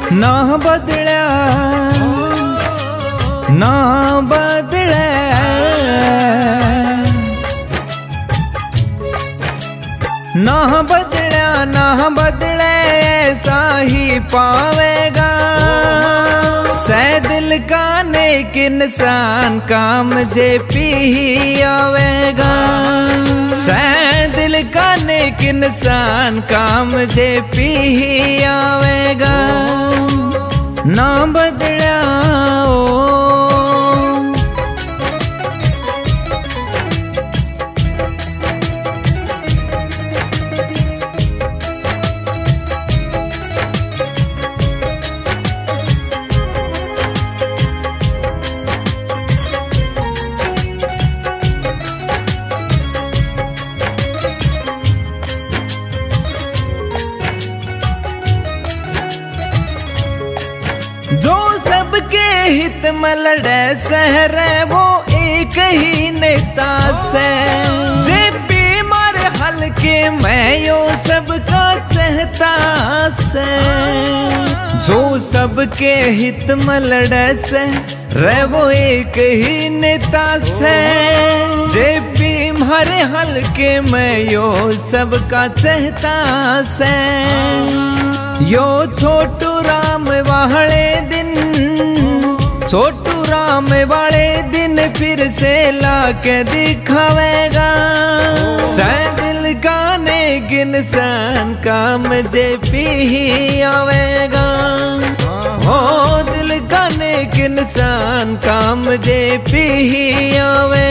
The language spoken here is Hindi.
ना बदला ना बदले ना बदला ना बदले ऐसा ही पावेगा। सै दिल का नेक इंसान काम जे पी आवेगा। सै दिल का नेक इंसान काम जे पी आवेगा। ना बदला जो सबके हित में लड़े सहरे वो एक ही नेता से। जे बीमार हल्के मैं यो सबका चाहता से। जो सबके हित में लड़े से रे वो एक ही नेता से। जे बीमार हल्के मैं यो सबका चाहता से। यो छोटू राम वाले दिन छोटू राम वाले दिन फिर से लाके दिखावेगा। सै दिल का नेक इंसान काम जे पी आवेगा। हो दिल का नेक इंसान काम जे पी आवेगा।